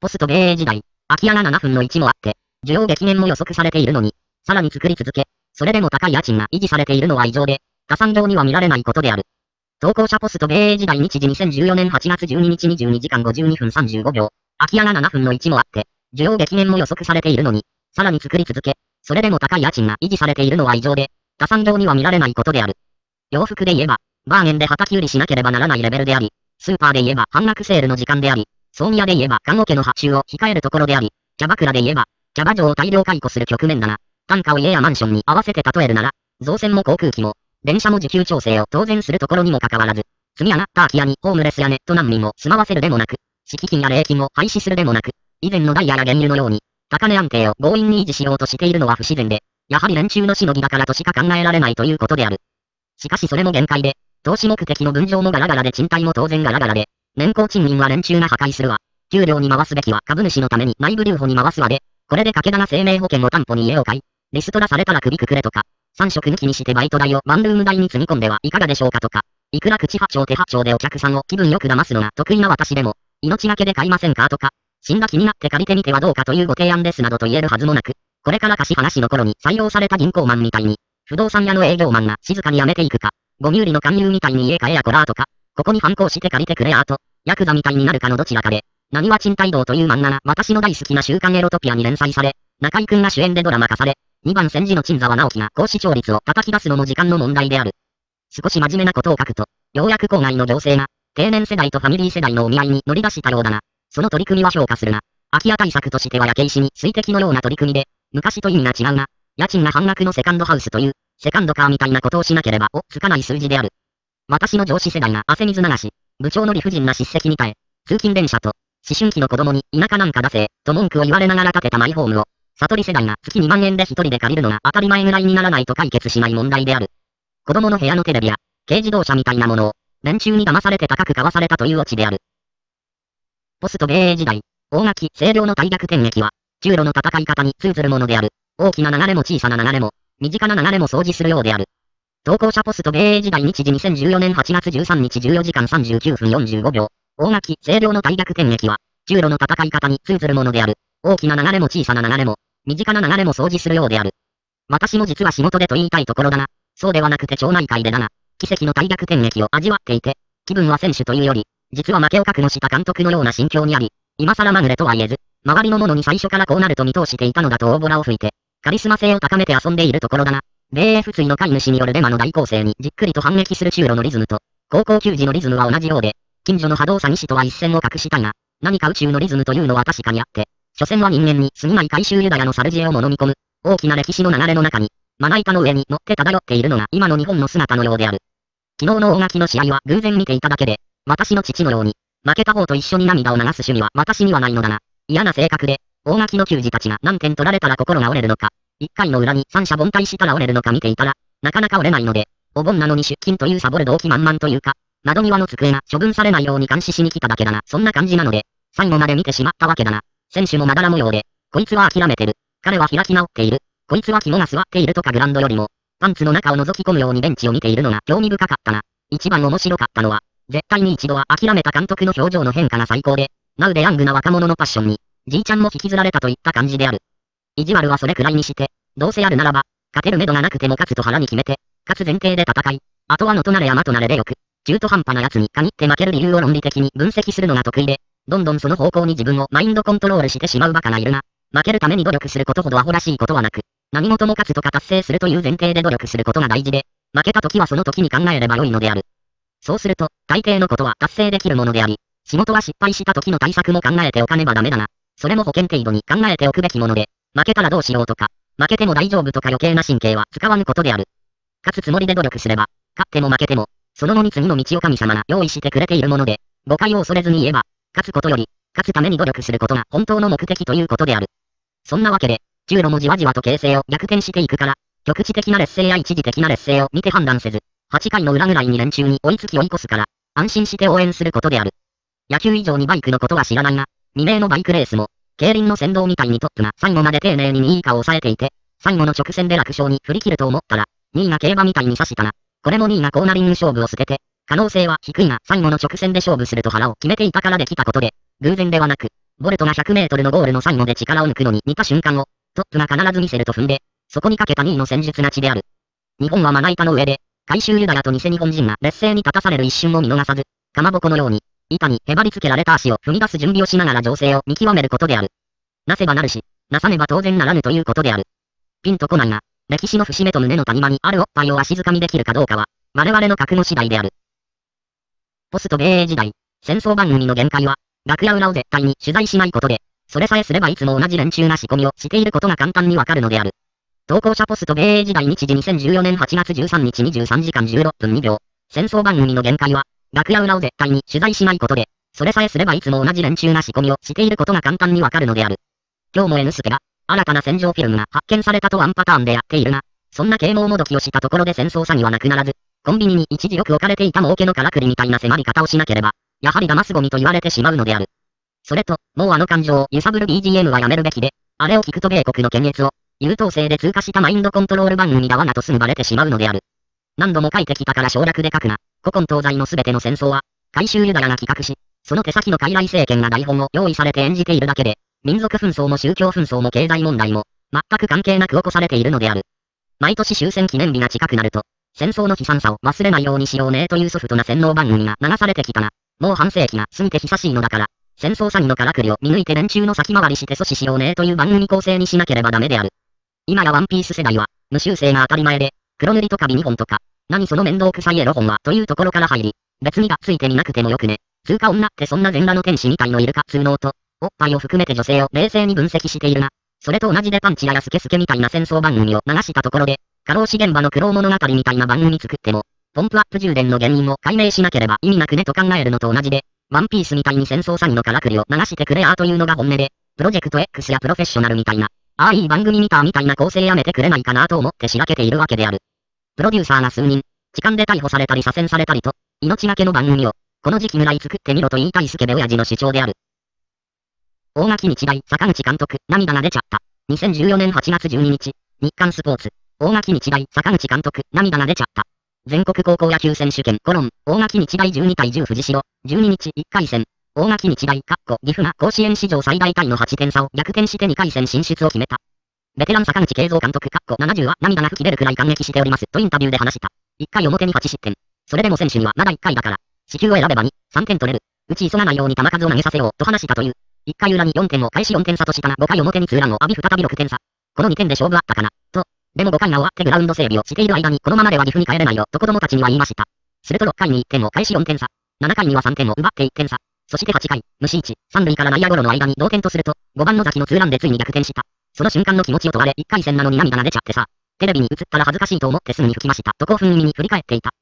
ポスト米英時代、空き家が7分の1もあって、需要激減も予測されているのに、さらに作り続け、それでも高い家賃が維持されているのは異常で、他産業には見られないことである。投稿者ポスト米英時代日時2014年8月12日22時間52分35秒、空き家が7分の1もあって、需要激減も予測されているのに、さらに作り続け、それでも高い家賃が維持されているのは異常で、他産業には見られないことである。洋服で言えば、バーゲンで畑売りしなければならないレベルであり、スーパーで言えば半額セールの時間であり、葬儀屋で言えば看護家の発注を控えるところであり、キャバクラで言えば、キャバ嬢を大量解雇する局面だな。単価を家やマンションに合わせて例えるなら、造船も航空機も、電車も需給調整を当然するところにもかかわらず、積み上がった空き家にホームレスやネット難民を住まわせるでもなく、敷金や礼金を廃止するでもなく、以前のダイヤや原油のように、高値安定を強引に維持しようとしているのは不自然で、やはり連中のしのぎだからとしか考えられないということである。しかしそれも限界で、投資目的の分譲もガラガラで賃貸も当然ガラガラで、年功賃金は連中が破壊するわ。給料に回すべきは株主のために内部留保に回すわで、これで掛け棚生命保険を担保に家を買い、リストラされたら首くくれとか、3食抜きにしてバイト代をワンルーム代に積み込んではいかがでしょうかとか、いくら口八丁手八丁でお客さんを気分よく騙すのが得意な私でも、命がけで買いませんかとか、死んだ気になって借りてみてはどうかというご提案ですなどと言えるはずもなく、これから貸し話の頃に採用された銀行マンみたいに、不動産屋の営業マンが静かに辞めていくか、ゴミ売りの勧誘みたいに家買えやこらーとか、ここに反抗して借りてくれやーと、ヤクザみたいになるかのどちらかで、何は賃貸道という漫画が私の大好きな週刊エロトピアに連載され、中井くんが主演でドラマ化され、2番戦時の鎮沢直樹が高視聴率を叩き出すのも時間の問題である。少し真面目なことを書くと、ようやく郊外の行政が、定年世代とファミリー世代のお見合いに乗り出したようだが、その取り組みは評価するが、空き家対策としては焼け石に水滴のような取り組みで、昔と意味が違うな。家賃が半額のセカンドハウスという、セカンドカーみたいなことをしなければつかない数字である。私の上司世代が汗水流し、部長の理不尽な叱責に耐え、通勤電車と、思春期の子供に田舎なんか出せ、と文句を言われながら建てたマイホームを、悟り世代が月2万円で一人で借りるのが当たり前ぐらいにならないと解決しない問題である。子供の部屋のテレビや、軽自動車みたいなものを、連中に騙されて高く買わされたというオチである。ポスト米英時代、大垣、清涼の大逆転劇は、中路の戦い方に通ずるものである。大きな流れも小さな流れも、身近な流れも掃除するようである。投稿者ポスト米英時代日時2014年8月13日14時間39分45秒。大垣、清涼の大逆転劇は、中路の戦い方に通ずるものである。大きな流れも小さな流れも、身近な流れも掃除するようである。私も実は仕事でと言いたいところだな。そうではなくて町内会でだな。奇跡の大逆転劇を味わっていて、気分は選手というより、実は負けを覚悟した監督のような心境にあり、今更まぐれとは言えず、周りの者に最初からこうなると見通していたのだと大ボラを吹いて、カリスマ性を高めて遊んでいるところだな。米英不対の飼い主によるデマの大構成にじっくりと反撃する中路のリズムと、高校球児のリズムは同じようで、近所の波動詐欺師とは一線を画したいが、何か宇宙のリズムというのは確かにあって、所詮は人間に過ぎない回収ユダヤのサルジエをものみ込む、大きな歴史の流れの中に、まな板の上に乗って漂っているのが今の日本の姿のようである。昨日の大垣の試合は偶然見ていただけで、私の父のように、負けた方と一緒に涙を流す趣味は私にはないのだな。嫌な性格で、大垣の球児たちが何点取られたら心が折れるのか、一回の裏に三者凡退したら折れるのか見ていたら、なかなか折れないので、お盆なのに出勤というサボる動機満々というか、窓際の机が処分されないように監視しに来ただけだな。そんな感じなので、最後まで見てしまったわけだな。選手もまだら模様で、こいつは諦めてる。彼は開き直っている。こいつは肝が据わっているとかグラウンドよりも、パンツの中を覗き込むようにベンチを見ているのが興味深かったな。一番面白かったのは、絶対に一度は諦めた監督の表情の変化が最高で、ナウでヤングな若者のパッションに、じいちゃんも引きずられたといった感じである。意地悪はそれくらいにして、どうせやるならば、勝てる目処がなくても勝つと腹に決めて、勝つ前提で戦い、あとは野となれ山となれでよく、中途半端な奴に限って負ける理由を論理的に分析するのが得意で、どんどんその方向に自分をマインドコントロールしてしまうバカがいるが、負けるために努力することほどアホらしいことはなく、何事も勝つとか達成するという前提で努力することが大事で、負けた時はその時に考えれば良いのである。そうすると、大抵のことは達成できるものであり、仕事は失敗した時の対策も考えておかねばダメだな。それも保険程度に考えておくべきもので、負けたらどうしようとか、負けても大丈夫とか余計な神経は使わぬことである。勝つつもりで努力すれば、勝っても負けても、その後に次の道を神様が用意してくれているもので、誤解を恐れずに言えば、勝つことより、勝つために努力することが本当の目的ということである。そんなわけで、中路もじわじわと形勢を逆転していくから、局地的な劣勢や一時的な劣勢を見て判断せず、8回の裏ぐらいに連中に追いつき追い越すから、安心して応援することである。野球以上にバイクのことは知らないが、未明のバイクレースも、競輪の先導みたいにトップが最後まで丁寧に2位以下を抑えていて、最後の直線で楽勝に振り切ると思ったら、2位が競馬みたいに刺したな。これも2位がコーナリング勝負を捨てて、可能性は低いが最後の直線で勝負すると腹を決めていたからできたことで、偶然ではなく、 ボルトが100メートルのゴールの最後で力を抜くのに似た瞬間を、トップが必ず見せると踏んで、そこにかけた2位の戦術勝ちである。日本はまな板の上で、回収ユダヤと偽日本人が劣勢に立たされる一瞬を見逃さず、かまぼこのように、板にへばりつけられた足を踏み出す準備をしながら情勢を見極めることである。なせばなるし、なさねば当然ならぬということである。ピンとこないが、歴史の節目と胸の谷間にあるおっぱいを足づかみできるかどうかは、我々の覚悟次第である。ポスト米英時代、戦争番組の限界は、楽屋裏を絶対に取材しないことで、それさえすればいつも同じ連中が仕込みをしていることが簡単にわかるのである。投稿者ポスト米英時代日時2014年8月13日23時間16分2秒。戦争番組の限界は、楽屋裏を絶対に取材しないことで、それさえすればいつも同じ連中が仕込みをしていることが簡単にわかるのである。今日も N ステが、新たな戦場フィルムが発見されたとワンパターンでやっているが、そんな啓蒙もどきをしたところで戦争詐欺はなくならず、コンビニに一時よく置かれていた儲けのからくりみたいな迫り方をしなければ、やはり騙すゴミと言われてしまうのである。それと、もうあの感情を揺さぶる BGM はやめるべきで、あれを聞くと米国の検閲を、優等生で通過したマインドコントロール番組だわなとすぐバレてしまうのである。何度も書いてきたから省略で書くが、古今東西のすべての戦争は、回収ユダヤが企画し、その手先の傀儡政権が台本を用意されて演じているだけで、民族紛争も宗教紛争も経済問題も、全く関係なく起こされているのである。毎年終戦記念日が近くなると、戦争の悲惨さを忘れないようにしようねというソフトな洗脳番組が流されてきたが、もう半世紀が過ぎて久しいのだから、戦争詐欺のからくりを見抜いて連中の先回りして阻止しようねという番組構成にしなければダメである。今やワンピース世代は、無修正が当たり前で、黒塗りとかビ2本とか、何その面倒くさいエロ本はというところから入り、別にがついてみなくてもよくね。通過女ってそんな全裸の天使みたいのいるか通能と、おっぱいを含めて女性を冷静に分析しているが、それと同じでパンチややスケスケみたいな戦争番組を流したところで、過労死現場の苦労物語みたいな番組作っても、ポンプアップ充電の原因を解明しなければ意味なくねと考えるのと同じで、ワンピースみたいに戦争詐欺のからくりを流してくれというのが本音で、プロジェクト X やプロフェッショナルみたいな、いい番組見たみたいな構成やめてくれないかなと思ってしらけているわけである。プロデューサーが数人、痴漢で逮捕されたり左遷されたりと、命がけの番組を、この時期ぐらい作ってみろと言いたいスケベ親父の主張である。大垣日大、坂口監督、涙が出ちゃった。2014年8月12日、日刊スポーツ。大垣日大、坂口監督、涙が出ちゃった。全国高校野球選手権、大垣日大12対10藤代、12日1回戦。大垣日大、岐阜が甲子園史上最大タイの8点差を逆転して2回戦進出を決めた。ベテラン坂口慶三監督、70は涙が吹き出るくらい感激しております、とインタビューで話した。1回表に8失点。それでも選手にはまだ1回だから、四球を選べば2、3点取れる。うち急がないように球数を投げさせよう、と話したという。1回裏に4点を返し4点差としたが5回表にツーランを浴び再び6点差。この2点で勝負あったかな、と。でも5回が終わってグラウンド整備をしている間にこのままでは岐阜に帰れないよ、と子供たちには言いました。すると6回に1点を返し4点差。7回には3点を奪って1点差。そして8回、無視1、3塁から内野ゴロの間に同点とすると、5番の崎のツーランでついに逆転した。その瞬間の気持ちを問われ1回戦なのに涙が出ちゃってさ。テレビに映ったら恥ずかしいと思ってすぐに吹きました。と興奮気味に振り返っていた。